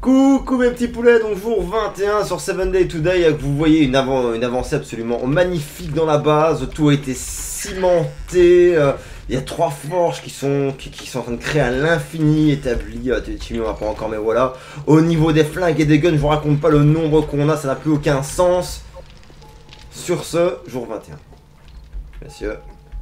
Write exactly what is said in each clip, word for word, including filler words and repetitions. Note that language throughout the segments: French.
Coucou mes petits poulets, donc jour vingt et un sur seven Day Today, vous voyez une, av une avancée absolument magnifique dans la base, tout a été cimenté, euh, il y a trois forges qui sont, qui, qui sont en train de créer à l'infini, établies, euh, on va pas encore mais voilà. Au niveau des flingues et des guns, je vous raconte pas le nombre qu'on a, ça n'a plus aucun sens. Sur ce, jour vingt et un, messieurs.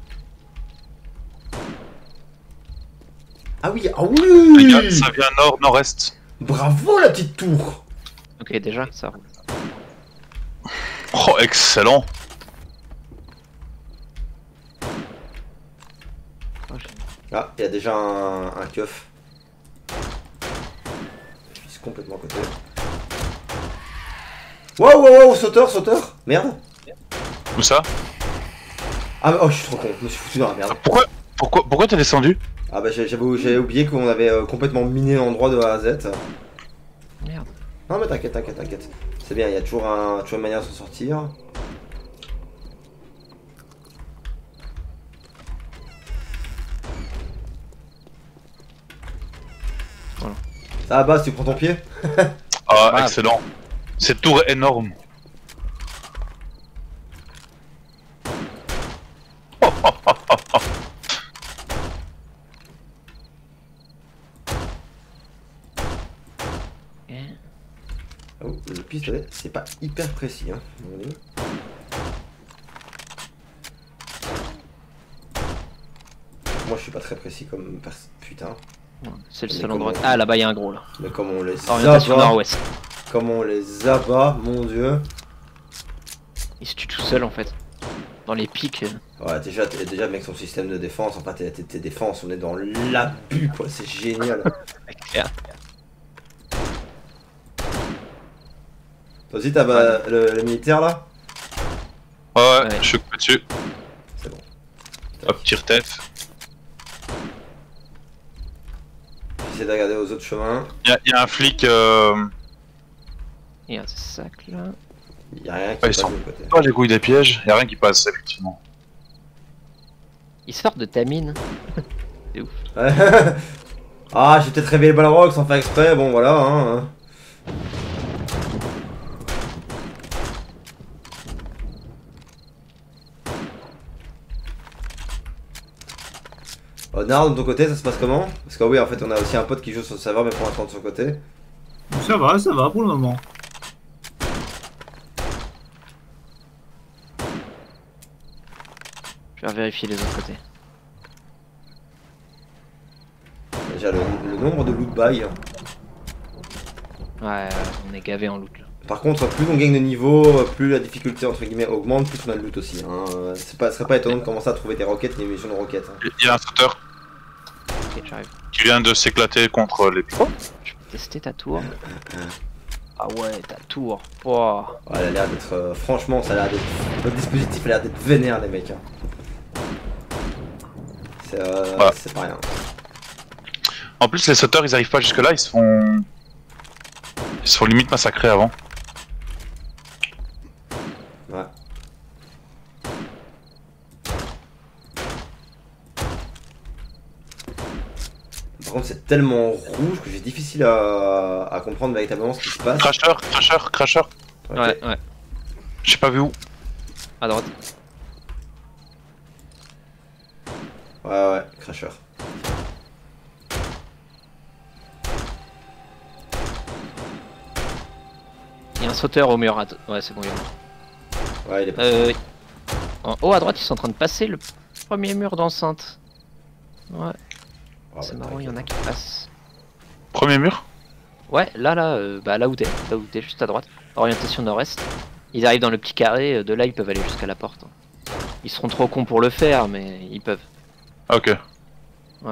Ah oui, ah oui, ça vient nord-nord-est. Bravo la petite tour. Ok, déjà, ça roule. Oh, excellent. Ah, il y a déjà un, un keuf. Je suis complètement à côté. Wow, wow, wow, sauteur, sauteur. Merde. Où ça? Ah, oh, je suis trop con, je me suis foutu dans la merde. Pourquoi Pourquoi Pourquoi t'es descendu? Ah bah j'avais oublié qu'on avait euh, complètement miné l'endroit de A à Z. Merde. Non mais t'inquiète, t'inquiète, t'inquiète. C'est bien, il y a toujours, un, toujours une manière de s'en sortir. Voilà. Ça va, base, tu prends ton pied? Ah, Ah, excellent. Cette tour est énorme. Oh, le pistolet, c'est pas hyper précis, hein. Moi, je suis pas très précis comme pers... putain. C'est le Mais seul comment- endroit. Ah, là-bas, il y a un gros là. Mais comment on les Orientation abat, nord-ouest. comment on les abat, mon dieu. Il se tue tout seul en fait. Dans les pics. euh. Ouais, déjà, t'es- déjà, mec, son système de défense, enfin, tes, tes, tes défenses, on est dans l'abus, quoi, c'est génial. Toi aussi, t'as bah, le, le militaire là? Ouais, Ouais. je suis dessus. C'est bon. Hop, tire-tête. J'essaie de regarder aux autres chemins. Y'a y a un flic. Euh... Il y a un sac là. Il y a rien qui Ouais, passe ils sont de l'autre côté. pas les couilles des pièges, y'a rien qui passe, effectivement. Il sort de ta mine. C'est ouf. Ah, j'ai peut-être réveillé le Balrog sans faire exprès, bon voilà, hein. Oh, Nard, de ton côté, ça se passe comment? Parce que oui, en fait, on a aussi un pote qui joue sur le serveur, mais pour l'instant de son côté. Ça va, ça va pour le moment. Je vais vérifier les autres côtés. Déjà, le, le nombre de loot buy. Ouais, on est gavé en loot là. Par contre, plus on gagne de niveau, plus la difficulté entre guillemets augmente, plus on a de loot aussi. Hein. C'est pas, ce serait pas étonnant de commencer à trouver des roquettes et des munitions de roquettes. Hein. Y'a un sauteur Ok, j'arrive. qui vient de s'éclater contre les pivots. Je peux tester ta tour. Ah ouais, ta tour. Wow. Ouais, elle a l'air d'être. Euh, franchement, ça a l'air d'être. Votre dispositif a l'air d'être vénère, les mecs. Hein. C'est euh, Ouais. c'est pas rien. En plus, les sauteurs ils arrivent pas jusque là, ils se font. Ils se font limite massacrer avant. Ouais. Par contre, c'est tellement rouge que j'ai difficile à, à comprendre véritablement ce qui se passe. Crasher, crasher, crasher. Ok. Ouais, ouais. J'ai pas vu où. À droite. Ouais, ouais, crasher. Il y a un sauteur au mur. À... Ouais, c'est bon, il est mort. Ouais, il est pas. Euh, en haut à droite, ils sont en train de passer le premier mur d'enceinte. Ouais, Ah, c'est ouais, marrant, il y en a qui passent. Premier mur. Ouais, là, là, euh, bah là où t'es, là où t'es, juste à droite. Orientation nord-est. Ils arrivent dans le petit carré, euh, de là ils peuvent aller jusqu'à la porte. Ils seront trop cons pour le faire, mais ils peuvent. Ok. De Ouais.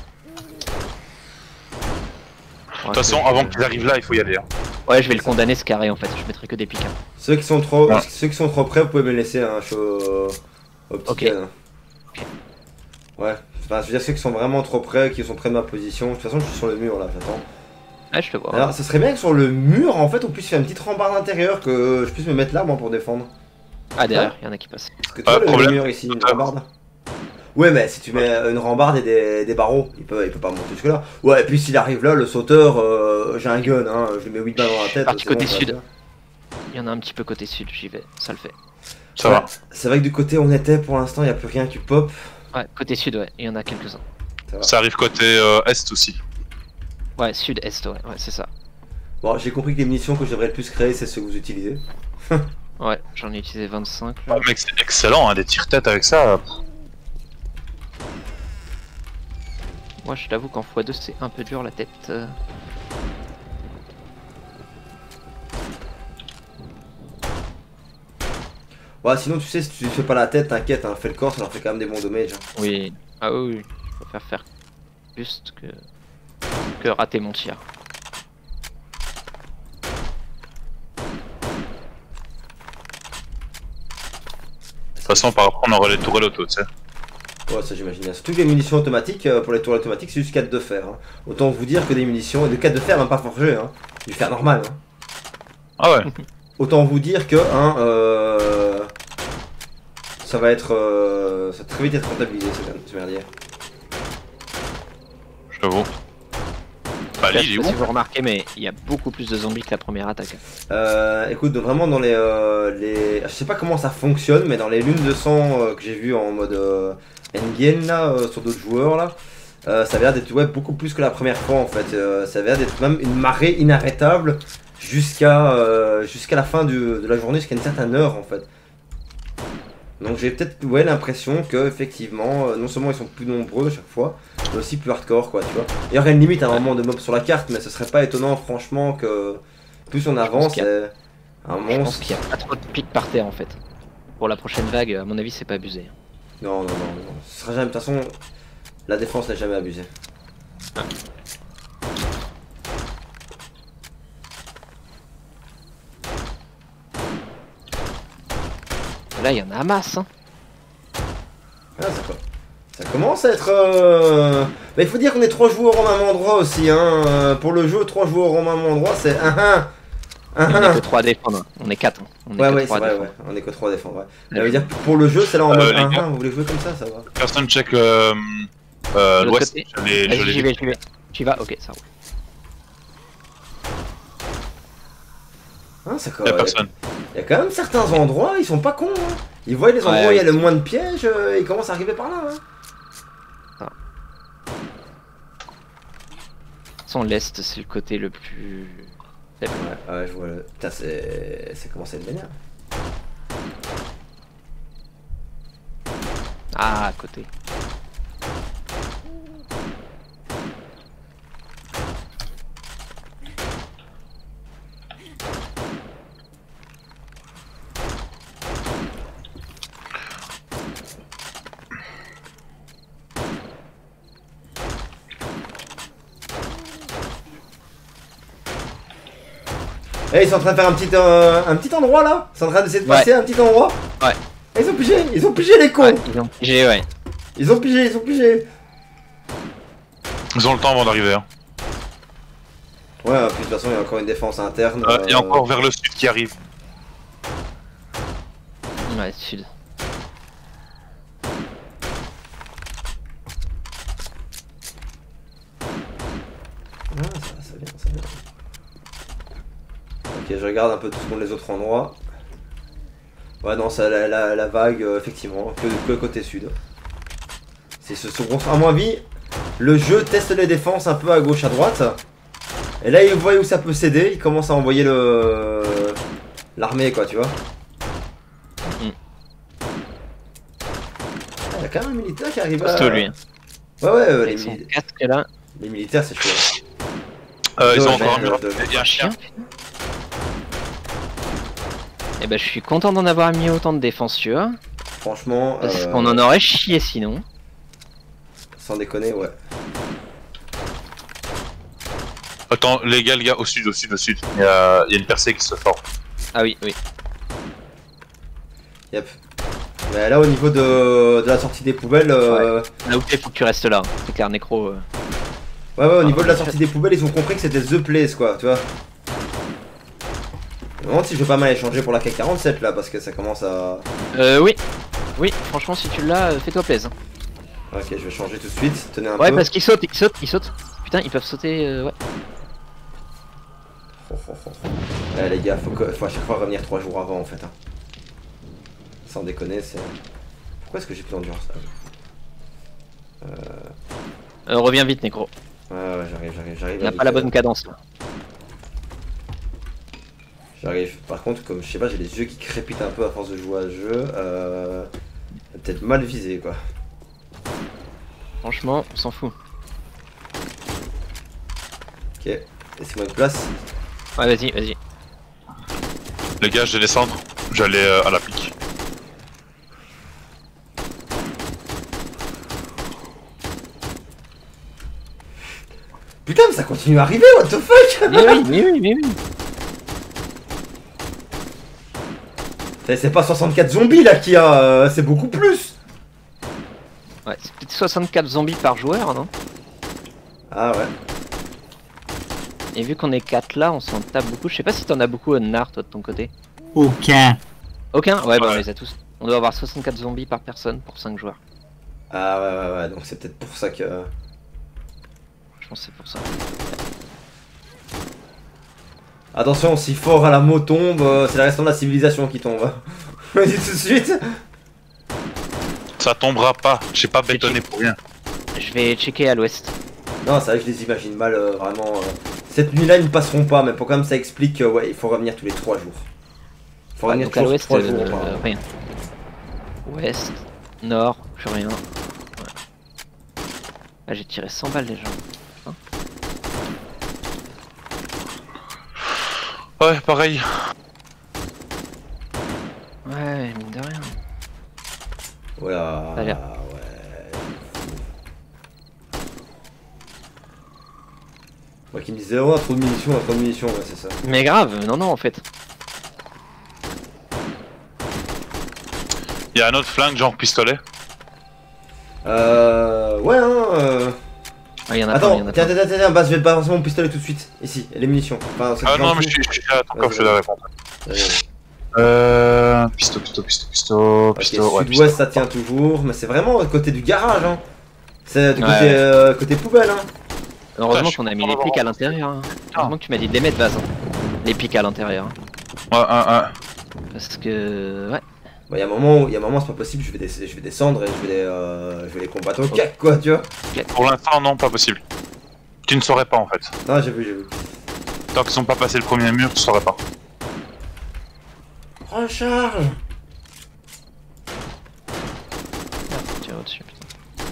toute façon, avant qu'ils arrivent là, il faut y aller. Hein. Ouais, je vais le condamner ce carré en fait, je mettrai que des piquants. Ceux qui sont trop, Ouais. ceux qui sont trop près, vous pouvez me laisser un show au petit Ok. gun. Ok. Ouais. Enfin, je veux dire ceux qui sont vraiment trop près, qui sont près de ma position. De toute façon, je suis sur le mur là. J'attends. Ouais, je te vois. Alors, ça serait bien que sur le mur, en fait, on puisse faire une petite rambarde intérieure, que je puisse me mettre là, moi, pour défendre. Ah, derrière, il y en a qui passent. Parce que toi, Ah, le, problème. le mur ici, une rambarde. Ouais, mais si tu mets une rambarde et des, des barreaux, il peut, il peut pas monter jusque là. Ouais, et puis s'il arrive là, le sauteur, euh, j'ai un gun, hein, je lui mets huit balles dans la tête. Parti c'est côté bon, ça va sud. faire. Il y en a un petit peu côté sud, j'y vais, ça le fait. Ça Ouais, va. c'est vrai que du côté où on était, pour l'instant, il n'y a plus rien qui pop. Ouais, côté sud, ouais, il y en a quelques-uns. Ça va. Ça arrive côté euh, est aussi. Ouais, sud-est, ouais, ouais, c'est ça. Bon, j'ai compris que les munitions que je devrais le plus créer, c'est ceux que vous utilisez. Ouais, j'en ai utilisé vingt-cinq. Là. Oh, mec, c'est excellent, hein, des tire-têtes avec ça. Moi, je t'avoue qu'en fois deux, c'est un peu dur la tête. euh. Ouais, sinon, tu sais, si tu fais pas la tête, t'inquiète, hein, fais le corps, ça leur fait quand même des bons dommages. Hein. Oui. Ah oui, oui. Je préfère faire juste que que rater mon tir. De toute façon, par après, on aura les tourelles auto, tu sais. Ouais, ça j'imagine bien. Surtout que les munitions automatiques, euh, pour les tours automatiques, c'est juste quatre de fer. Hein. Autant vous dire que des munitions, de quatre de fer, même pas forgé, hein. Du fer normal. Hein. Ah ouais. Autant vous dire que, hein, euh... ça va être... Euh... ça va très vite être rentabilisé, ce, ce merdier. J'avoue. Bah, Là, lui, je il sais est pas où? si vous remarquez, mais il y a beaucoup plus de zombies que la première attaque. Euh, écoute, vraiment dans les, euh, les... Je sais pas comment ça fonctionne, mais dans les lunes de sang euh, que j'ai vu en mode euh, endgame, là, euh, sur d'autres joueurs, là, euh, ça a l'air d'être ouais, beaucoup plus que la première fois, en fait. Euh, ça a l'air d'être même une marée inarrêtable jusqu'à euh, jusqu'à la fin du, de la journée, jusqu'à une certaine heure, en fait. Donc j'ai peut-être ouais, l'impression que effectivement, euh, non seulement ils sont plus nombreux chaque fois, mais aussi plus hardcore, quoi, tu vois. Il y aurait une limite à un moment de mobs sur la carte, mais ce serait pas étonnant, franchement, que plus on avance, qu'il y a- c'est un Je pense monstre. qu'il y a pas trop de pics par terre en fait. Pour la prochaine vague, à mon avis, c'est pas abusé. Non, non, non, non. Ce sera jamais. De toute façon, la défense n'est jamais abusée. Là, il y en a un masse. Hein. Ah, ça, co- ça commence à être. Euh... Mais il faut dire qu'on est trois joueurs au même endroit aussi. Hein. Euh, Pour le jeu, trois joueurs au même endroit, c'est un un. Mais on un est que trois à défendre. hein. On est quatre. hein. On est Ouais, que ouais, c'est trois à vrai, défendre. ouais. On est que trois à défendre, ouais. Ouais. Ça veut dire que pour le jeu, c'est là en Euh, mode les un gars. un. Vous voulez jouer comme ça, ça va. Personne check euh, euh, De l'autre l'ouest. côté. Je l'ai- je Vas-y, l'ai j'y vu. vais, j'y vais. Tu y vas. Ok, ça roule. Hein, ça co- Y'a personne. Il y a quand même certains endroits, ils sont pas cons. Hein. Ils voient les endroits Ouais, où il y a ouais. le moins de pièges, euh, ils commencent à arriver par là. Hein. De toute façon, l'est, c'est le côté le plus faible. Ouais, ouais, je vois le. Putain, c'est. C'est commencé à être vénère. Ah, à côté. Eh, ils sont en train de faire un petit, euh, un petit endroit là. Ils sont en train d'essayer de Ouais. passer un petit endroit. Ouais. Eh, ils ont pigé, ils ont pigé les cons. Ouais, ils ont pigé, ouais. Ils ont pigé, ils ont pigé. Ils ont le temps avant d'arriver. Hein. Ouais, puis de toute façon, il y a encore une défense interne. Euh, et euh, encore vers le sud qui arrive. Ouais, sud. Ah, ça, ça vient, ça vient. Ok, je regarde un peu tout ce qu'on les autres endroits. Ouais, non, ça, la, la, la vague, euh, effectivement, que, que côté sud. C'est ce, ce gros. À mon avis, le jeu teste les défenses un peu à gauche, à droite. Et là, il voit où ça peut céder. Il commence à envoyer le l'armée, quoi, tu vois. Mm. Ah, il y a quand même un militaire qui arrive à. Costaud, lui. hein. Ouais, ouais, euh, les, Avec son mili- casque là. les militaires, c'est chaud. Euh, ils Deux, ont encore un deux, mur. deux. Il y a un chien. Et bah, je suis content d'en avoir mis autant de défense, tu vois. Franchement, Parce euh, qu'on en aurait chié sinon. sans déconner, ouais. Attends, les gars, les gars, au sud, au sud, au sud. Il y a, il y a une percée qui se forme. Ah oui, oui. Yep. Mais là, au niveau de, de la sortie des poubelles, euh, Là où t'es, faut que tu restes là. hein. C'est clair, Nécro. euh. ouais, ouais, au Ah, niveau de la en fait. sortie des poubelles, ils ont compris que c'était the place, quoi, tu vois. Je me demande si je vais pas mal échanger pour la K quarante-sept là, parce que ça commence à. Euh, oui. Oui, franchement, si tu l'as, euh, fais-toi plaisir. Ok, je vais changer tout de suite. Tenez un Ouais, peu. parce qu'ils sautent, ils sautent, ils sautent. Putain, ils peuvent sauter, euh, ouais. Oh, oh, oh. Eh les gars, faut, que, faut à chaque fois revenir trois jours avant en fait. Hein. Sans déconner, c'est. Pourquoi est-ce que j'ai plus d'endurance? euh... Euh, reviens vite, Necro. Ouais, ouais, j'arrive, j'arrive, j'arrive. Il a pas la bonne cadence là. J'arrive. Par contre, comme je sais pas, j'ai les yeux qui crépitent un peu à force de jouer à ce jeu. Euh... Peut-être mal visé quoi. Franchement, on s'en fout. Ok, laissez-moi une place. Ouais, vas-y, vas-y. Les gars, je vais descendre. J'allais euh, à la pique. Putain, mais ça continue à arriver, what the fuck? Mais oui, mais oui, mais oui. C'est pas soixante-quatre zombies là qu'il y a, euh, c'est beaucoup plus. Ouais, c'est peut-être soixante-quatre zombies par joueur, non? Ah ouais. Et vu qu'on est quatre là, on s'en tape beaucoup. Je sais pas si t'en as beaucoup, Nar, toi de ton côté. Aucun. Aucun? Ouais, bah on Ouais. les a tous. On doit avoir soixante-quatre zombies par personne pour cinq joueurs. Ah ouais, ouais, ouais, donc c'est peut-être pour ça que. Je pense que c'est pour ça. Attention, si fort à la mot tombe, euh, c'est le restant de la civilisation qui tombe. Je me dis tout de suite. Ça tombera pas. J'ai pas bétonné pour rien. Je vais checker à l'ouest. Non, c'est vrai que je les imagine mal, euh, vraiment. euh. Cette nuit-là, ils ne passeront pas, mais pour quand même ça explique que ouais, il faut revenir tous les trois jours. Il faut Ouais, revenir donc à tous les l'ouest, trois euh, jours. euh, pardon. rien. Ouest, nord, plus rien. Ouais. Ah, j'ai tiré cent balles déjà. Ouais, pareil. Ouais, mine de rien. Voilà. Ça a l'air. Ouais. Moi qui me disais, oh, trop de munitions, trop de munitions, ouais, c'est ça. Mais grave, non, non, en fait. Il y a un autre flingue, genre pistolet. Euh. Ouais, hein. Euh... Ah, y en a pas, y Attends, en a tiens, pas. tiens, tiens, tiens, bah, je vais te balancer mon pistolet tout de suite. Ici, les munitions. Enfin, c'est Ah non, gentil. mais je suis, je suis là. Attends, Vas-y, je fais la réponse. Vas-y, vas-y. Euh. Pisto, pisto, pisto, pisto, Ok, pisto. Ouais, sud-ouest pisto. ça tient toujours, mais c'est vraiment à côté du garage, hein. C'est du Ouais, côté, ouais. euh, côté poubelle, hein. Heureusement Putain, qu'on a je mis suis les content pics à d'avoir- l'intérieur. Hein. Heureusement que tu m'as dit de les mettre, Vaz. Hein. Les pics à l'intérieur. Hein. Ouais, ouais, ouais. Parce que. Ouais. Bah, il y a un moment où, il y a un moment, c'est pas possible, je vais, des- je vais descendre et je vais les, euh, je vais les combattre au cac, quoi, tu vois. Pour l'instant, non, pas possible. Tu ne saurais pas en fait. Non, j'ai vu, j'ai vu. Tant qu'ils sont pas passé le premier mur, tu saurais pas. Recharge. Merde, faut tirer au-dessus, putain.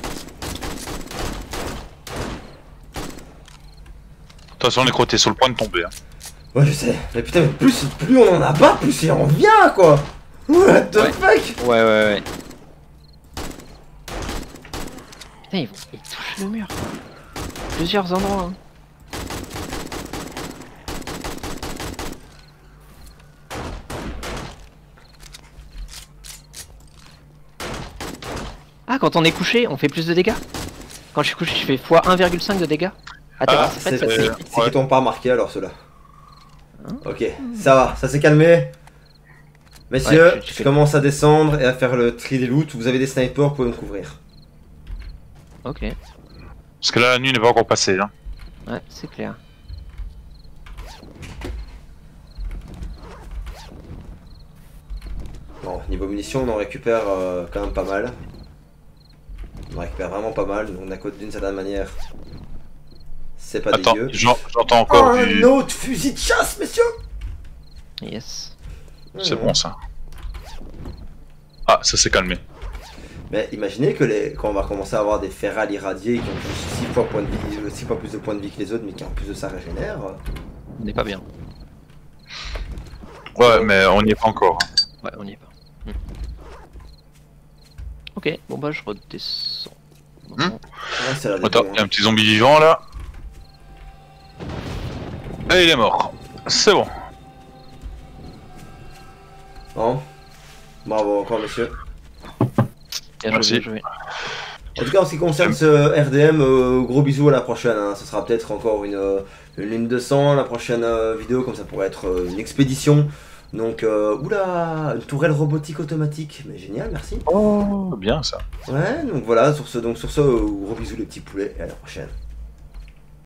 De toute façon, les crocs, t'es sur le point de tomber. Hein. Ouais, je sais. Mais putain, mais plus, plus on en a pas, plus il en vient, quoi. What the Ouais. fuck. Ouais, ouais, ouais. Putain, ils, vont... ils touchent le mur. Plusieurs endroits. Hein. Ah, quand on est couché, on fait plus de dégâts. Quand je suis couché, je fais fois un virgule cinq de dégâts. Ah, t'as Ah, pas fait c'est- ça te euh, fait- C'est Ouais. qu'ils t'ont pas remarqué alors, ceux-là. Hein Ok, ça va, ça s'est calmé. Messieurs, Ouais, je- je je fais- commence à descendre et à faire le tri des loots. Vous avez des snipers, vous pouvez me couvrir. Ok, Parce que là, la nuit n'est pas encore passée. Hein. ouais, c'est clair. Bon, niveau munitions, on en récupère euh, quand même pas mal. On en récupère vraiment pas mal, donc on a côté d'une certaine manière. C'est pas Attends, dégueu. j'en- j'entends Oh, encore un du. autre fusil de chasse, messieurs. Yes. C'est Mmh. bon ça. Ah, ça s'est calmé. Mais imaginez que les... quand on va commencer à avoir des ferrales irradiées qui ont juste six fois, point de vie... six fois plus de points de vie que les autres, mais qui en plus de ça régénèrent. On n'est pas bien. Ouais, mais on n'y est pas encore. hein. Ouais, on y est pas. Hmm. Ok, bon bah je redescends. Hmm. Ouais, ça a l'air d'être Attends, bon, il y a hein. un petit zombie vivant là. Et il est mort. C'est bon. Bon. Bravo encore, messieurs. Bien Merci. joué, bien joué. En tout cas, en ce qui concerne ce R D M, euh, gros bisous à la prochaine. Hein. Ce sera peut-être encore une, euh, une ligne de sang, la prochaine euh, vidéo, comme ça pourrait être euh, une expédition. Donc, euh, oula, une tourelle robotique automatique. Mais génial, merci. Oh, bien ça. Ouais, donc voilà, sur ce, donc sur ce, euh, gros bisous les petits poulets et à la prochaine.